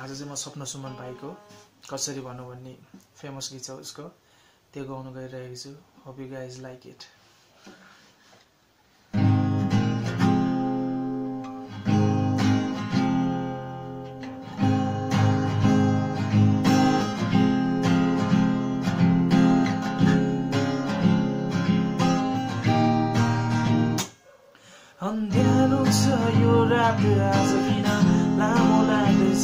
आज चाहिँ म स्वप्न सुमन भाइको कसरी भनु भन्ने फेमस गीत छ उसको त्यो गाउन गइरहेको छु hope you guys like it अन्ध्यारो छ यो रात आज किन लामो लाग्दैछ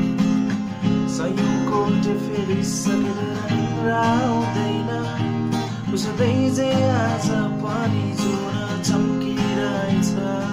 सयौं कोल्टे फेरि सकेर आउँदैन उसदै चाहिँ आज पनि जुन चम्किरहेछ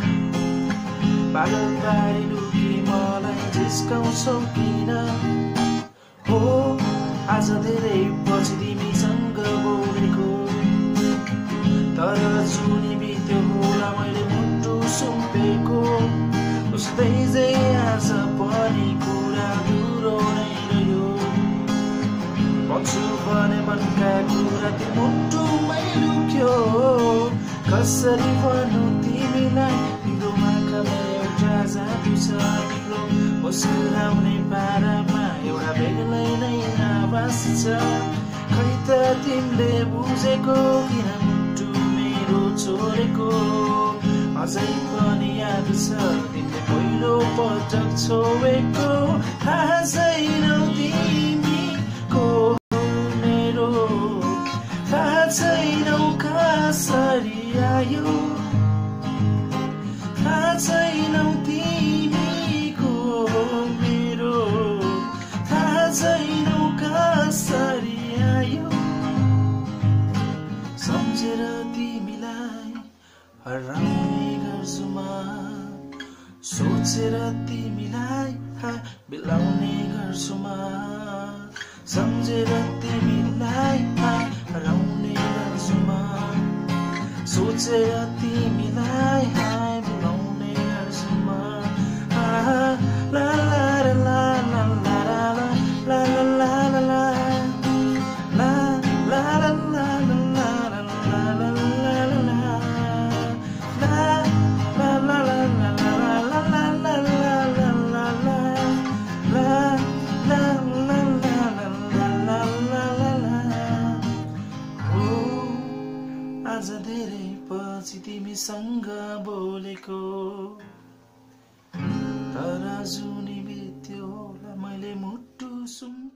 पागल पारी लुकी मलाई जिस्काउँछौ किन हो आज धेरै पछि तिमीसँग बोलेको तर जुनी बित्यो होला मैले मुटु सुम्पेको उसदै चाहिँ आज पनि कुरा दुरो नै रह्यो भन्छु भने मनका कुरा त्यो मुटुमै लुक्यो कसरी भन्नु तिमीलाई तिम्रो आँखामा एउटा जादु छ तिम्रो मुस्कुराउने पारामा एउटा बेग्लै नै आवाज छ खै त तिमीले बुझेको किन मुटु मेरो छोडेको अझै पनि याद छ तिमीले पहिलो पटक छोएको थाहा छैनौ तिमी को मेरो थाहा छैनौ कसरी आयो थाहा छैनौ तिमी को मेरो थाहा छैनौ कसरी आयो सम्झेर तिमीलाई हराउने गर्छु म सोचेर तिमीलाई बिलाउने गर्छु म सम्झेर तिमीलाई हराउने गर्छु म सोचेर तिमीलाई बिलाउने गर्छु म ला ला ला ला ला ला ला ला ला ला आज धेरै पछि तिमीसँग बोलेको तर जुनी बित्यो होला मैले मुटु सुम